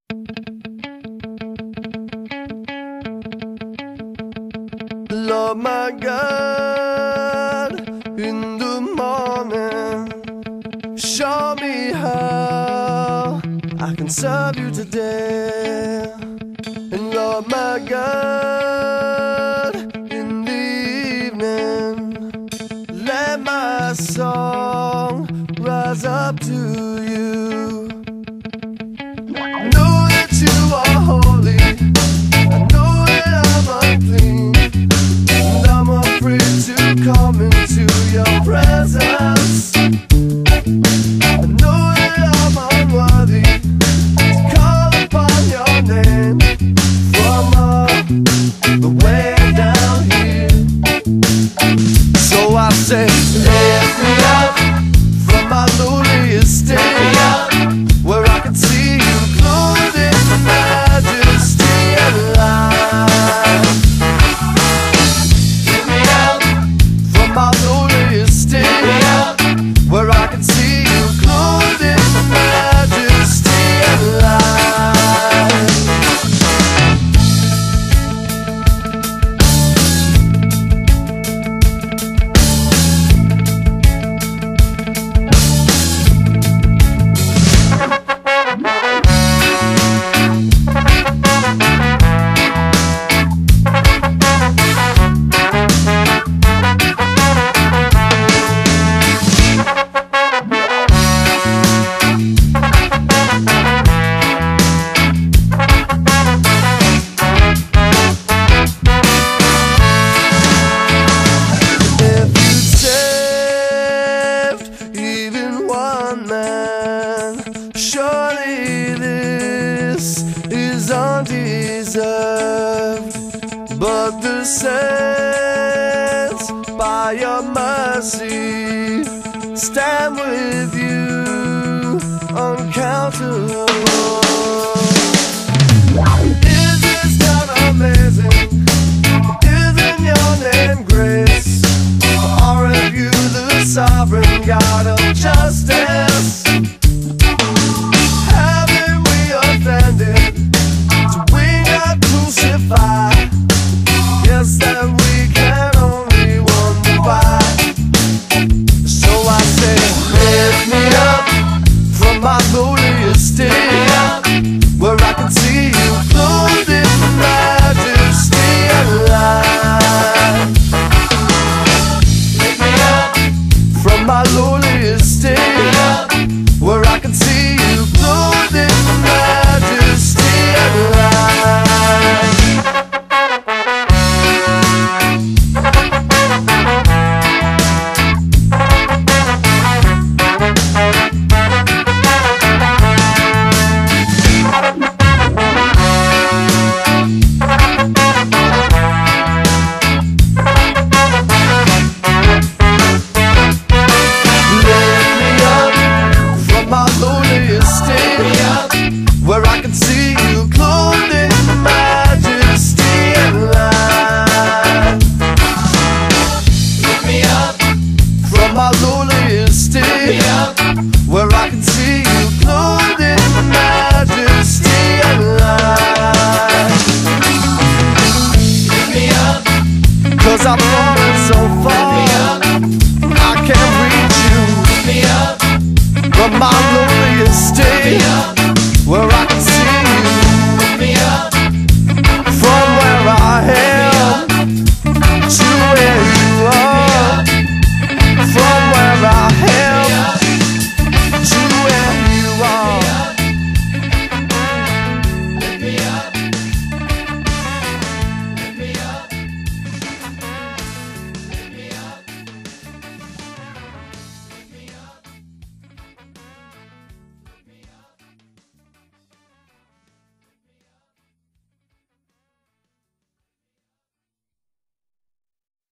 Lord my God, in the morning, show me how I can serve you today. And Lord my God, in the evening, let my song rise up to you. Know that you are holy, I know that I'm unclean, and I'm afraid to come into your presence. I know that I'm unworthy to call upon your name from the way down here. So I say, lift me up from my lowly estate, where I can see you clothed in majesty and light. Lift me up from my lowly estate, where I can see you clothed in majesty and light. Surely this is undeserved, but the saints, by your mercy, stand with you uncountable.